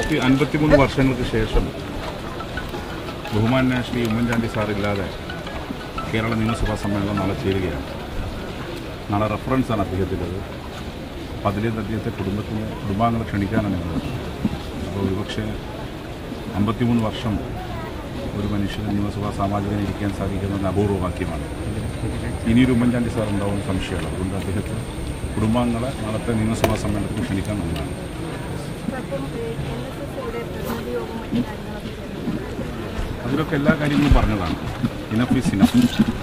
53 വർഷങ്ങൾക്ക് ശേഷം ബഹുമാന്യ ശ്രീ ഉമ്മൻചാണ്ടി സാറില്ലാതെ കേരള നിയമസഭാ സമ്മേളനം നാളെ ചേരുകയാണ്. നാളെ റെഫറൻസാണ് അദ്ദേഹത്തിൻ്റെത്. അപ്പോൾ അതിലേത് അദ്ദേഹത്തെ കുടുംബാംഗങ്ങളെ ക്ഷണിക്കാനാണ് ഞങ്ങൾ. അപ്പോൾ ഒരുപക്ഷെ 53 വർഷം ഒരു മനുഷ്യന് നിയമസഭാ സാമാജികനെ ഇരിക്കാൻ സാധിക്കുന്ന അപൂർവവാക്യമാണ്. ഇനിയൊരു ഉമ്മൻചാണ്ടി സാർ ഉണ്ടാവുന്ന സംശയമാണ്. അതുകൊണ്ട് അദ്ദേഹത്തെ കുടുംബാംഗങ്ങളെ നാളത്തെ നിയമസഭാ സമ്മേളനത്തിൽ ക്ഷണിക്കാൻ നല്ലതാണ്. അതിലൊക്കെ എല്ലാ കാര്യങ്ങളും പറഞ്ഞതാണ്. Enough is enough.